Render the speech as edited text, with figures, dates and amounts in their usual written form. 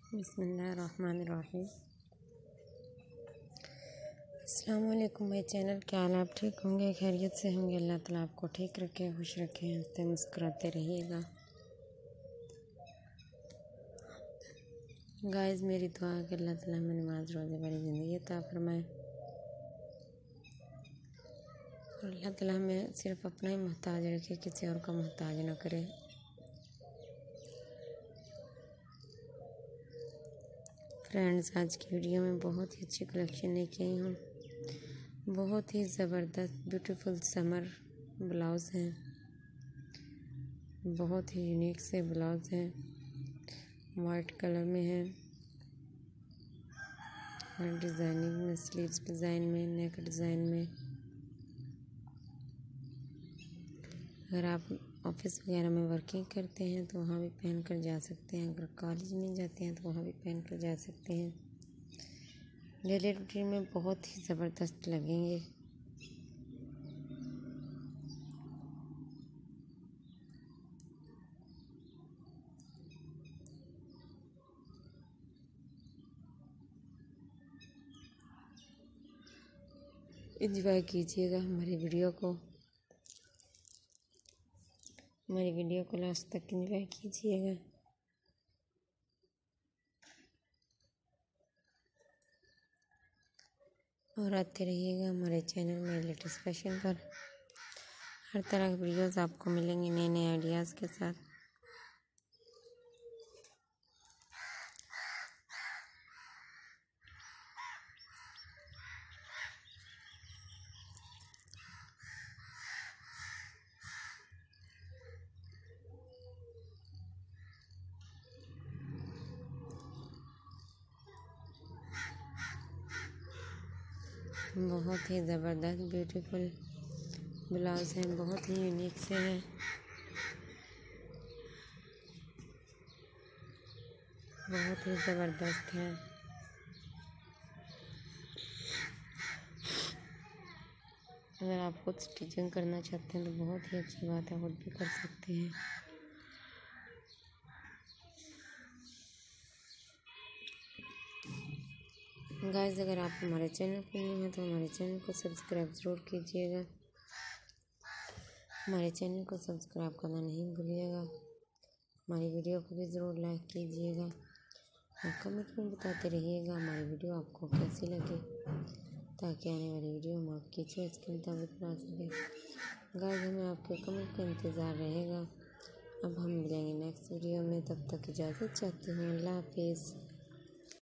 बिस्मिल्लाहिर्रहमानिर्रहीम। अस्सलाम वालेकुम माय चैनल। क्या हाल, आप ठीक होंगे, खैरियत से होंगे। अल्लाह ताला आपको ठीक रखे, खुश रखे, हंसते मुस्कुराते रहिएगा। गाइस, मेरी दुआ है कि अल्लाह ताला हमें नमाज रोज़े वाली ज़िंदगी अता फरमाए और अल्लाह ताला हमें सिर्फ अपना ही मोहताज रखे, किसी और का मोहताज ना करे। फ्रेंड्स, आज की वीडियो में बहुत ही अच्छी कलेक्शन लेके आई हूँ। बहुत ही ज़बरदस्त ब्यूटीफुल समर ब्लाउज़ हैं, बहुत ही यूनिक से ब्लाउज़ हैं। वाइट कलर में है और डिज़ाइनिंग में, स्लीव्स डिज़ाइन में, नेक डिज़ाइन में। अगर आप ऑफिस वगैरह में वर्किंग करते हैं तो वहाँ भी पहन कर जा सकते हैं। अगर कॉलेज में जाते हैं तो वहाँ भी पहन कर जा सकते हैं। डेली रूटीन में बहुत ही ज़बरदस्त लगेंगे। एंजॉय कीजिएगा हमारी वीडियो को लास्ट तक एंजॉय कीजिएगा। और आते रहिएगा हमारे चैनल में लेटेस्ट फैशन पर। हर तरह की वीडियोस आपको मिलेंगी नए नए आइडियाज़ के साथ। बहुत ही ज़बरदस्त ब्यूटीफुल ब्लाउज़ हैं, बहुत ही यूनिक से हैं। बहुत ही ज़बरदस्त है। अगर आप खुद स्टिचिंग करना चाहते हैं तो बहुत ही अच्छी बात है, खुद भी कर सकते हैं। गाइस, अगर आप हमारे चैनल पर नहीं हैं तो हमारे चैनल को सब्सक्राइब ज़रूर कीजिएगा। हमारे चैनल को सब्सक्राइब करना नहीं भूलिएगा। हमारी वीडियो को भी ज़रूर लाइक कीजिएगा और कमेंट में बताते रहिएगा हमारी वीडियो आपको कैसी लगी, ताकि आने वाली वीडियो हम आपकी चॉइस के मुताबिक बना सकें। गाइस, हमें आपके कमेंट का इंतज़ार रहेगा। अब हम मिलेंगे नेक्स्ट वीडियो में, तब तक इजाज़त चाहती हूँ। अल्लाह हाफिज़।